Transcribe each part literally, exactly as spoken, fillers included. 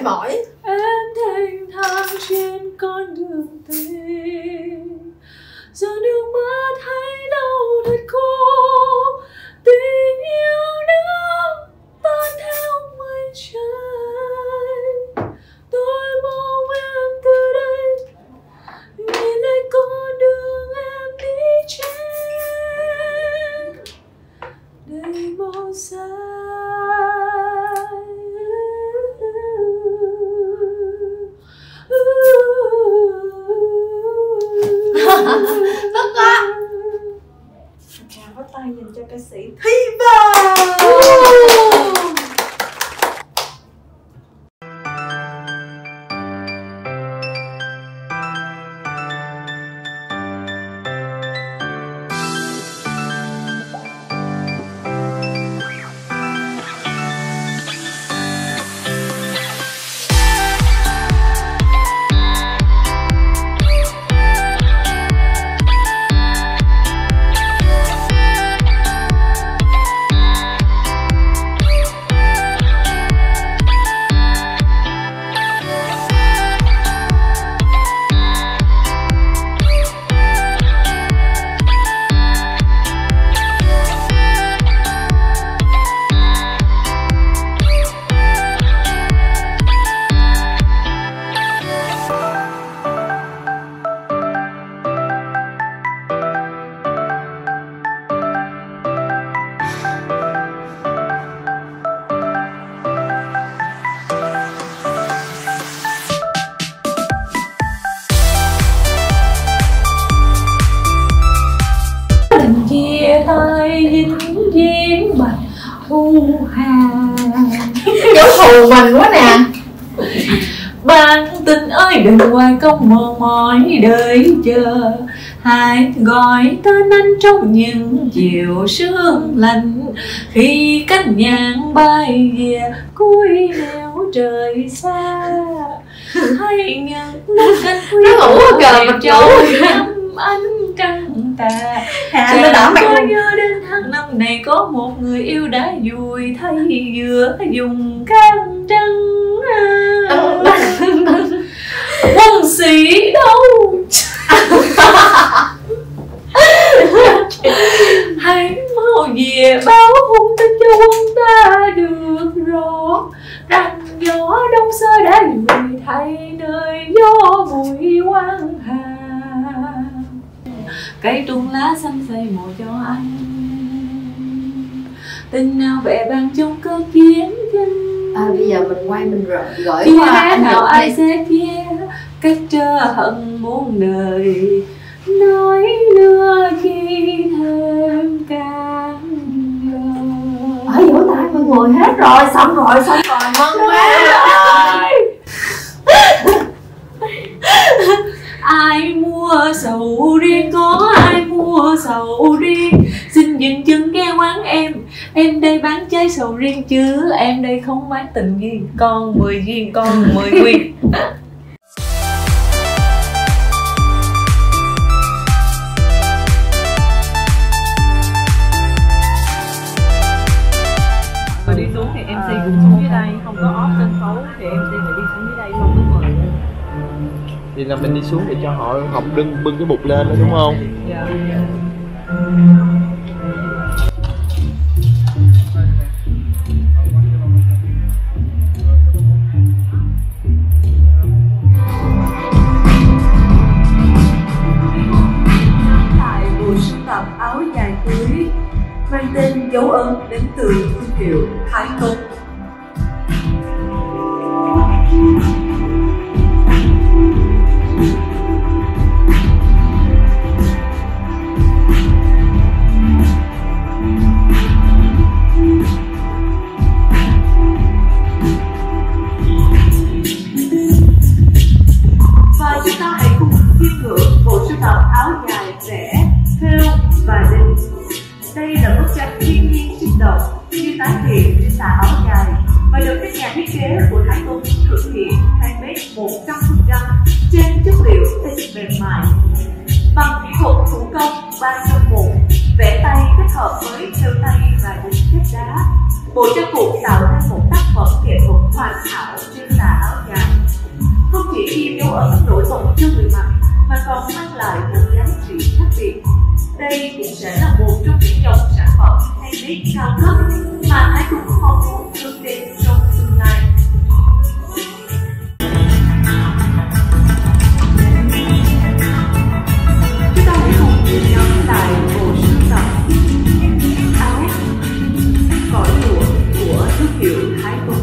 mỏi. Em thênh thang trên con đường tình, giờ nước mắt thấy đau thật khô. Tình yêu đã tan theo mây trời, tôi mong em từ đây nhìn lại con đường em đi trên đầy màu xanh. Tất cả chào bắt tay dành cho ca sĩ Thi Vân. Chia tay dính dáng bạch thu hà. Kiểu thù mình quá nè. Bạn tình ơi đừng hoài công mòn mỏi đợi chờ, hãy gọi tên anh trong những chiều sương lạnh, khi cánh nhạn bay về cuối nẻo trời xa. Hãy nhận nước cánh khuya của trôi năm ánh trăng tà. Chẳng có nhớ đến tháng năm này có một người yêu đã vùi thay giữa vùng căng trăng. Quân sĩ đâu hãy mau về báo hung tin cho quân ta được rõ, rằng gió đông sơ đã vùi thay nơi gió bụi quang hà. Cây tuôn lá xanh xây mộ cho anh, tình nào vẽ bằng trong cơn chiến tranh. À, bây giờ mình quay mình rồi gửi khi qua hát nào ai sẽ chia cách trơ hận muôn đời, nói đưa khi thêm càng giờ. Hỏi vỗ tay mọi người hết rồi, xong rồi, xong rồi, mong quá. Ai mua sầu riêng, có ai mua sầu riêng, xin dừng chân ghé quán em, em đây bán trái sầu riêng chứ em đây không bán tình duyên, con mười duyên, con mười nguyên. Mà đi xuống thì em xê cũng xuống dưới đây, không có off sân khấu thì em xê phải đi xuống dưới đây không có mời. Thì là mình đi xuống để cho họ học đừng bưng cái bục lên đó đúng không? Dạ. Tại buổi sưu tập áo dài cưới mang tên dấu ấn đến từ thương hiệu Thái Công. Và chúng ta hãy cùng chiêm ngưỡng bộ sưu tập áo dài vẽ, thêu và đinh. Đây là bức tranh thiên nhiên sinh động như tái hiện trên tà áo dài và được các nhà thiết kế của Thái Công thực hiện handmade một trăm phần trăm trên chất liệu tinh mềm mại bằng kỹ thuật thủ công ba trong một, vẽ tay kết hợp với thêu tay và đinh thép đá. Bộ trang phục tạo ra một tác phẩm nghệ thuật hoàn hảo trên tà áo mộng cho người mặc mà còn mang lại một giá trị khác biệt. Đây cũng sẽ là một trong những dòng sản phẩm handmade cao cấp mà Thái Tuấn mong muốn hướng đến trong tương lai. Chúng ta hãy cùng nhìn nhau tại bộ sưu tập áo cõi lụa của thương hiệu Thái Tuấn.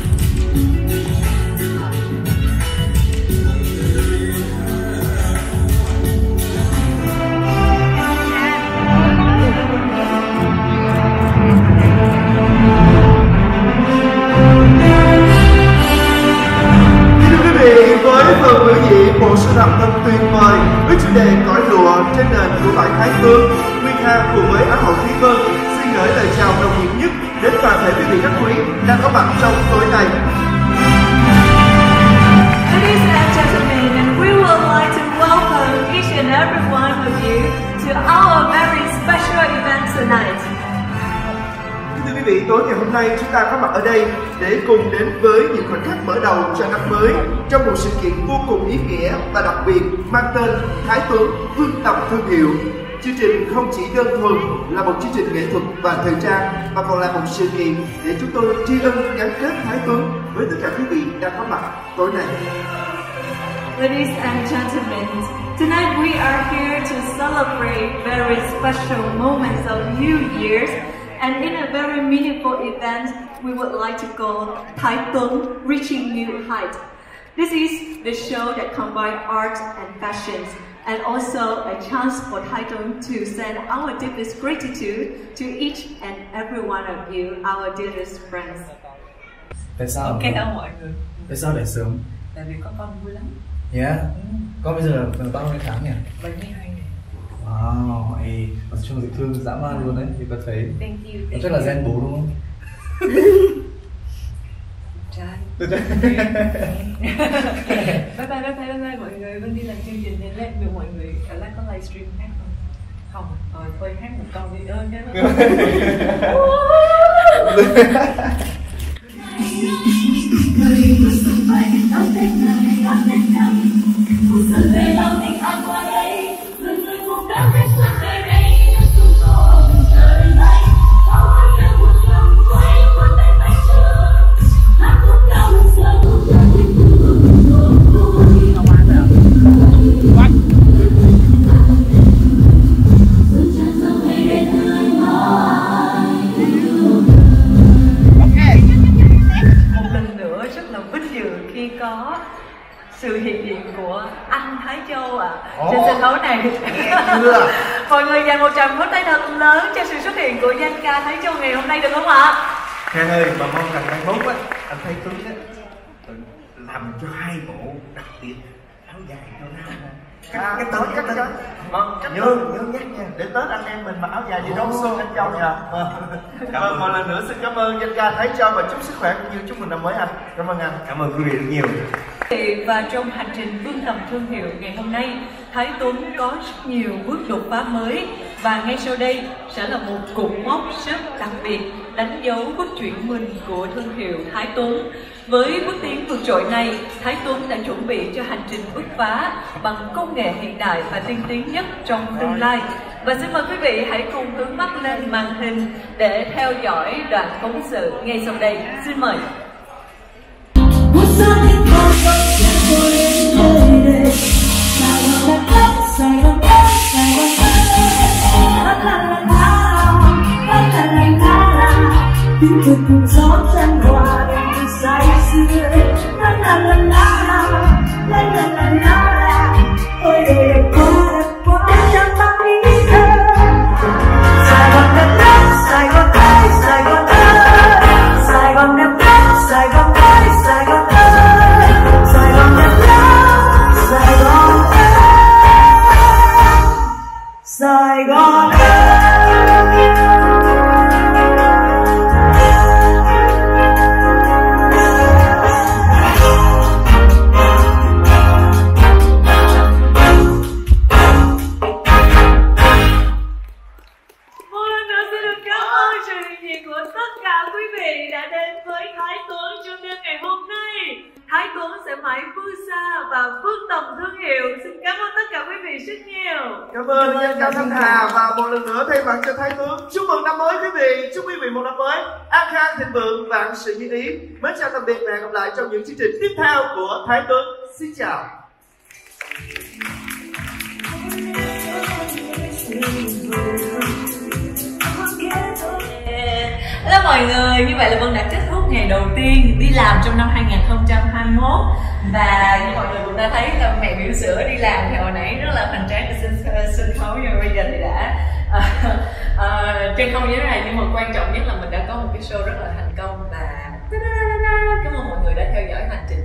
Với phần biểu diễn bộ sưu tập thật tuyệt vời với chủ đề cõi lụa trên nền của vải Thái Tuấn, Nguyên Kha cùng với Á hậu Thúy Vân xin gửi lời chào nồng nhiệt nhất đến toàn thể quý vị khách quý đang có mặt trong tối nay. Ladies and gentlemen, and we would like to welcome each and every one of you to our very special event tonight. Thưa quý vị, tối ngày hôm nay chúng ta có mặt ở đây để cùng đến với những khoảnh khắc mở đầu cho năm mới trong một sự kiện vô cùng ý nghĩa và đặc biệt mang tên Thái Tuấn Vương tầm thương hiệu. Chương trình không chỉ đơn thuần là một chương trình nghệ thuật và thời trang mà còn là một sự kiện để chúng tôi tri ân gắn kết Thái Tuấn với tất cả quý vị đang có mặt tối nay. Ladies and gentlemen, tonight we are here to celebrate very special moments of New Year's. And in a very meaningful event, we would like to call Thái Tuấn Reaching New Heights. This is the show that combines art and fashions, and also a chance for Thái Tuấn to send our deepest gratitude to each and every one of you, our dearest friends. Tại sao? Ok đâu mọi người. Tại sao để sớm? Tại vì có con vui lắm. Yeah. Ừ. Con bây giờ là bao nhiêu tháng nhỉ? bảy mươi hai ngày. Wow, ê, ở trong dễ thương dã man luôn đấy, thì có thấy. Thank you, thank chắc là gen bố đúng không? Trai. Bye bye, bye bye, bye bye mọi người. Vân đi làm chương trình nên let được mọi người ở lại có livestream hát không? Không, rồi thôi hát một câu đi ơn nhé. Sự hiện diện của anh Thái Châu ạ à, trên sân khấu này. Mọi người dành một tràng vỗ tay thật lớn cho sự xuất hiện của danh ca Thái Châu ngày hôm nay được không ạ? Khang ơi, bà mong rằng mai mốt á, anh Thái Tuấn á làm cho hai bộ đặc biệt áo dài cho nam nè. À, cái Tết cái Tết vâng, nhớ nhớ nhắc nha, để Tết anh em mình mặc áo dài đi đón xuân anh Châu nha. Vâng, một lần nữa xin cảm ơn danh ca Thái Châu và chúc sức khỏe cũng như chúc mừng năm mới anh. Cảm ơn anh. Cảm ơn quý vị rất nhiều. Và trong hành trình vươn tầm thương hiệu ngày hôm nay, Thái Tuấn có rất nhiều bước đột phá mới và ngay sau đây sẽ là một cột mốc rất đặc biệt đánh dấu bước chuyển mình của thương hiệu Thái Tuấn. Với bước tiến vượt trội này, Thái Tuấn đã chuẩn bị cho hành trình bứt phá bằng công nghệ hiện đại và tiên tiến nhất trong tương lai. Và xin mời quý vị hãy cùng hướng mắt lên màn hình để theo dõi đoạn phóng sự ngay sau đây. Xin mời. Từng gió chân hòa từng say sưa la la la la la la la la ôi đẹp quá đẹp quá chẳng bao ý thơ Sài Gòn đẹp lắm Sài Gòn ơi Sài Gòn ơi Sài Gòn đẹp lắm Sài Gòn ơi Sài Gòn ơi Sài Gòn đẹp lắm Sài Gòn ơi Sài Gòn ơi. Thái Tuấn sẽ mãi vươn xa và vươn tầm thương hiệu. Xin cảm ơn tất cả quý vị rất nhiều. Cảm ơn Nhân Cao Thanh Hà, và một lần nữa thay mặt cho Thái Tuấn chúc mừng năm mới quý vị, chúc quý vị một năm mới an khang thịnh vượng, vạn sự như ý. Mến chào tạm biệt và hẹn gặp lại trong những chương trình tiếp theo của Thái Tuấn. Xin chào. Hello mọi người, như vậy là Vân đã kết thúc ngày đầu tiên đi làm trong năm hai nghìn không trăm hai mươi mốt. Và như mọi người cũng đã thấy là mẹ bỉm sữa đi làm thì hồi nãy rất là hoành tráng trên sân, sân khấu, nhưng mà bây giờ thì đã uh, uh, trên không như thế này. Nhưng mà quan trọng nhất là mình đã có một cái show rất là thành công. Và cảm ơn mọi người đã theo dõi hành trình